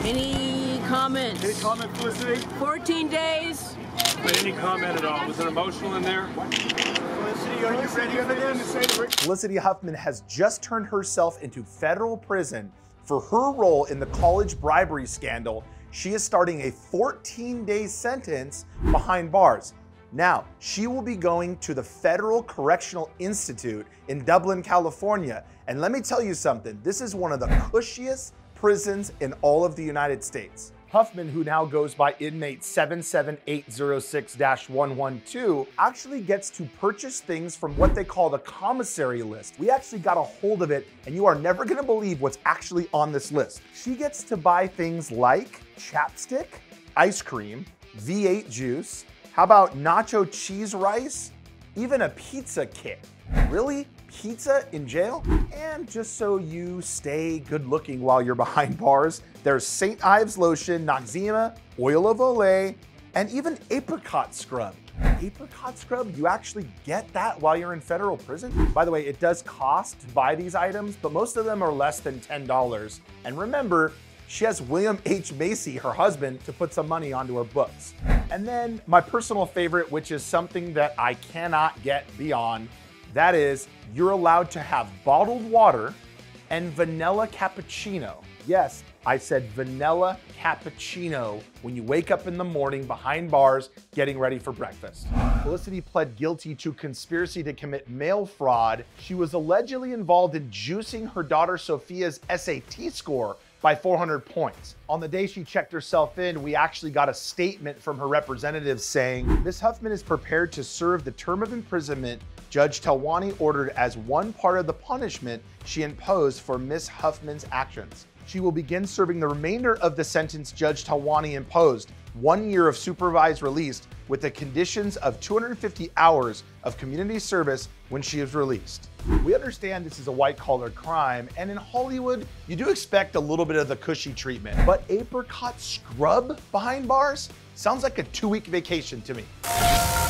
Any comments? Any comment, Felicity? 14 days. Any comment at all? Was it emotional in there? Felicity, are you ready for this? Felicity Huffman has just turned herself into federal prison for her role in the college bribery scandal. She is starting a 14-day sentence behind bars. Now, she will be going to the Federal Correctional Institute in Dublin, California. And let me tell you something, this is one of the cushiest prisons in all of the United States. Huffman, who now goes by inmate 77806-112, actually gets to purchase things from what they call the commissary list. We actually got a hold of it, and you are never gonna believe what's actually on this list. She gets to buy things like chapstick, ice cream, V8 juice, how about nacho cheese rice, even a pizza kit. Really? Pizza in jail? And just so you stay good looking while you're behind bars, there's St. Ives lotion, Noxzema, oil of Olay, and even apricot scrub. Apricot scrub, you actually get that while you're in federal prison? By the way, it does cost to buy these items, but most of them are less than $10. And remember, she has William H. Macy, her husband, to put some money onto her books. And then my personal favorite, which is something that I cannot get beyond, that is, you're allowed to have bottled water and vanilla cappuccino. Yes, I said vanilla cappuccino when you wake up in the morning behind bars getting ready for breakfast. Felicity pled guilty to conspiracy to commit mail fraud. She was allegedly involved in juicing her daughter Sophia's SAT score by 400 points. On the day she checked herself in, we actually got a statement from her representative saying, Ms. Huffman is prepared to serve the term of imprisonment Judge Talwani ordered as one part of the punishment she imposed for Ms. Huffman's actions. She will begin serving the remainder of the sentence Judge Talwani imposed, 1 year of supervised release with the conditions of 250 hours of community service when she is released. We understand this is a white-collar crime, and in Hollywood, you do expect a little bit of the cushy treatment. But apricot scrub behind bars sounds like a 2-week vacation to me.